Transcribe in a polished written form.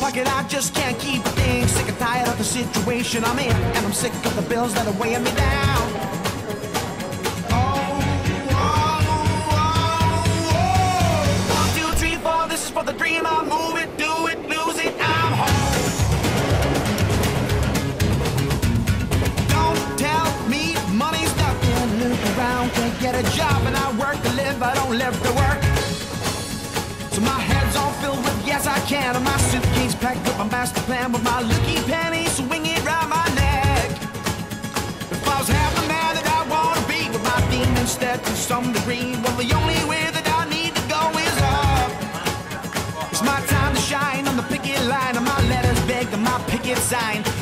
pocket, I just can't keep a thing. Sick and tired of the situation I'm in, and I'm sick of the bills that are weighing me down. Oh, oh, oh, oh. 1, 2, 3, 4, this is for the dream. I move it, do it, lose it, I'm home. Don't tell me money's nothing. Look around, can't get a job, and I work to live, I don't live to work. So my head's all filled with yes I can, and my suitcase packed with my master plan, with my lucky penny swinging round my neck. If I was half the man that I want to be, with my demons dead to some degree, well the only way that I need to go is up. It's my time to shine on the picket line, and my letters beg and my picket sign.